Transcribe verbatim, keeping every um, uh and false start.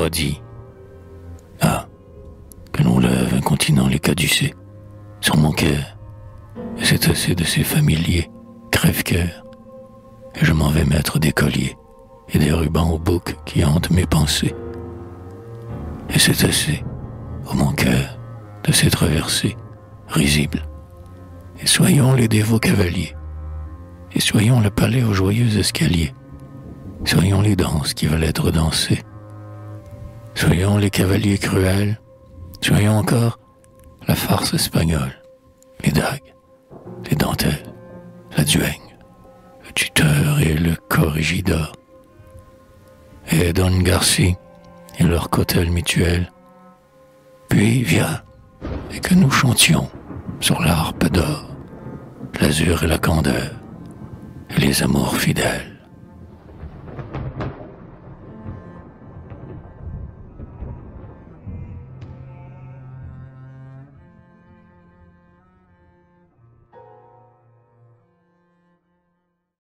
voix dit: Ah, que l'on lève un continent les caducés sur mon cœur, et c'est assez de ces familiers crève-cœur, et je m'en vais mettre des colliers et des rubans au bouc qui hantent mes pensées. Et c'est assez, ô mon cœur, de ces traversées risibles, et soyons les dévots cavaliers, et soyons le palais aux joyeux escaliers, soyons les danses qui veulent être dansées, soyons les cavaliers cruels, soyons encore la farce espagnole, les dagues, les dentelles, la duègne, le tuteur et le corrigidor, et Don Garci et leur cotel mutuel. Puis viens, et que nous chantions sur l'harpe d'or, l'azur et la candeur, et les amours fidèles.